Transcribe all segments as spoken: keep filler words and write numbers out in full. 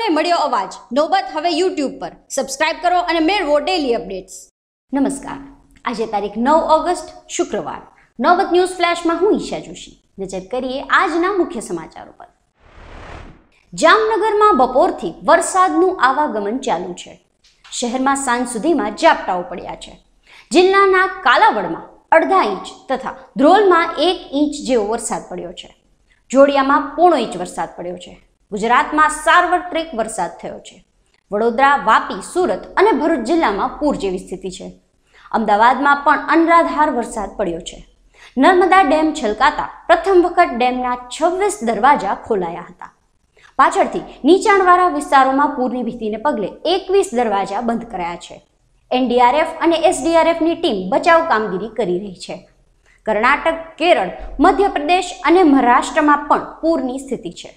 તમને મળ્યો અવાજ. નોબત હવે યુટ્યુબ પર. સબસ્ક્રાઇબ કરો અને મેળવો ડેલી અપડેટ્સ. નમસ્કાર. આજે તારીખ નવ ઓગસ્ટ શુક્રવાર. નોબત ન્યૂઝ ફ્લેશમાં હું ઈશા જોશી. નજર કરીએ આજના મુખ્ય સમાચારો પર. જામનગરમાં બપોરથી વરસાદનું આવાગમન ચાલુ છે. શહેરમાં સાંજ સુધીમાં ઝાપટાઓ પડ્યા છે. જિલ્લાના કાલાવડમાં અડધા ઇંચ તથા ધ્રોલમાં એક ઇંચ જેવો વરસાદ પડ્યો છે. જોડિયામાં પોણો ઇંચ વરસાદ પડ્યો છે. ગુજરાતમાં સાર્વત્રિક વરસાદ થયો છે. વડોદરા, વાપી, સુરત અને ભરૂચ જિલ્લામાં પૂર જેવી સ્થિતિ છે. અમદાવાદમાં પણ અનરાધાર વરસાદ પડ્યો છે. નર્મદા ડેમ છલકાતા પ્રથમ વખત ડેમના છવ્વીસ દરવાજા ખોલાયા હતા. પાછળથી નીચાણવાળા વિસ્તારોમાં પૂરની ભીતિને પગલે એકવીસ દરવાજા બંધ કરાયા છે. એનડીઆરએફ અને એસડીઆરએફની ટીમ બચાવ કામગીરી કરી રહી છે. કર્ણાટક, કેરળ, મધ્યપ્રદેશ અને મહારાષ્ટ્રમાં પણ પૂરની સ્થિતિ છે.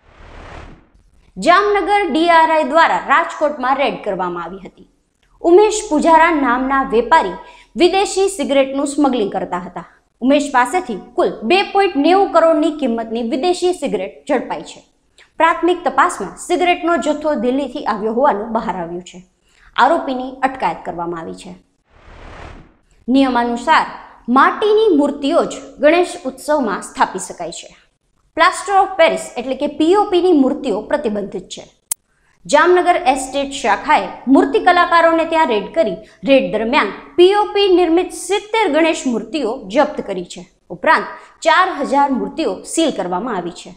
જામનગર ડીઆરઆઈ દ્વારા રાજકોટમાં રેડ કરવામાં આવી હતી. ઉમેશ પુજારા નામના વેપારી વિદેશી સિગરેટનું સ્મગલિંગ કરતા હતા. ઉમેશ પાસેથી કુલ બે પોઈન્ટ નેવું કરોડની કિંમતની વિદેશી સિગરેટ ઝડપાઈ છે. પ્રાથમિક તપાસમાં સિગરેટનો જથ્થો દિલ્હીથી આવ્યો હોવાનું બહાર આવ્યું છે. આરોપીની અટકાયત કરવામાં આવી છે. નિયમાનુસાર માટીની મૂર્તિઓ જ ગણેશ ઉત્સવમાં સ્થાપી શકાય છે. પ્લાસ્ટર ઓફ પેરિસ એટલે કે પીઓપીની મૂર્તિઓ પ્રતિબંધિત છે. જામનગર એસ્ટેટ શાખાએ મૂર્તિ કલાકારોને ત્યાં રેડ કરી રેડ દરમિયાન પીઓપી નિર્મિત સિત્તેર ગણેશ મૂર્તિઓ જપ્ત કરી છે. ઉપરાંત ચાર હજાર મૂર્તિઓ સીલ કરવામાં આવી છે.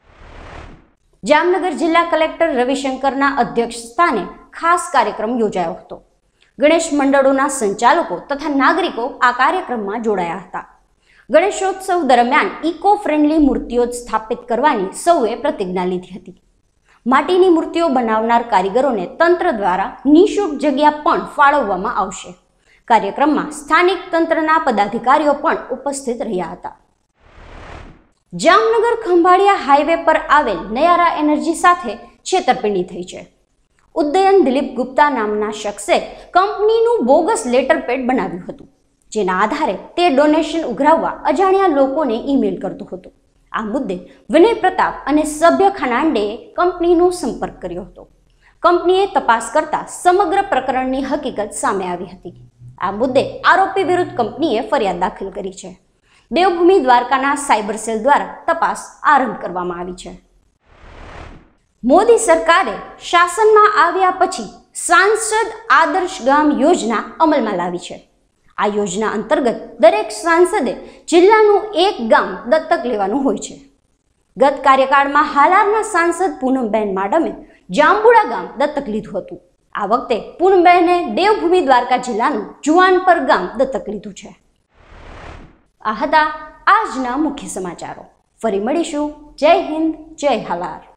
જામનગર જિલ્લા કલેક્ટર રવિશંકરના અધ્યક્ષ સ્થાને ખાસ કાર્યક્રમ યોજાયો હતો. ગણેશ મંડળોના સંચાલકો તથા નાગરિકો આ કાર્યક્રમમાં જોડાયા હતા. ગણેશોત્સવ દરમિયાન ઇકો ફ્રેન્ડલી મૂર્તિઓ સ્થાપિત કરવાની સૌએ પ્રતિજ્ઞા લીધી હતી. માટીની મૂર્તિઓ બનાવનાર કારીગરોને તંત્ર દ્વારા નિઃશુલ્ક જગ્યા પણ ફાળવવામાં આવશે. કાર્યક્રમમાં સ્થાનિક તંત્રના પદાધિકારીઓ પણ ઉપસ્થિત રહ્યા હતા. જામનગર ખંભાળિયા હાઈવે પર આવેલ નયારા એનર્જી સાથે છેતરપિંડી થઈ છે. ઉદયન દિલીપ ગુપ્તા નામના શખ્સે કંપનીનું બોગસ લેટર પેડ બનાવ્યું હતું, જેના આધારે તે ડોનેશન ઉઘરાવવા અજાણ્યા લોકોને ઈમેલ કરતો હતો. આ મુદ્દે વિનય પ્રતાપ અને સભ્ય ખાનાંડેએ કંપનીનો સંપર્ક કર્યો હતો. કંપનીએ તપાસ કરતા સમગ્ર પ્રકરણની હકીકત સામે આવી હતી. આ મુદ્દે આરોપી વિરુદ્ધ કંપનીએ ફરિયાદ દાખલ કરી છે. દેવભૂમિ દ્વારકાના સાયબર સેલ દ્વારા તપાસ આરંભ કરવામાં આવી છે. મોદી સરકારે શાસનમાં આવ્યા પછી સાંસદ આદર્શ ગામ યોજના અમલમાં લાવી છે. આ યોજના અંતર્ગત દરેક સાંસદે જિલ્લાનું એક ગામ દત્તક લેવાનું હોય છે. ગત કાર્યકાળમાં હાલારના સાંસદ પૂનમબેન માડમે જાંબુડા ગામ દત્તક લીધું હતું. આ વખતે પૂનમબેને દેવભૂમિ દ્વારકા જિલ્લાનું જુવાનપર ગામ દત્તક લીધું છે. આ હતા આજના મુખ્ય સમાચારો. ફરી મળીશું. જય હિન્દ, જય હાલાર.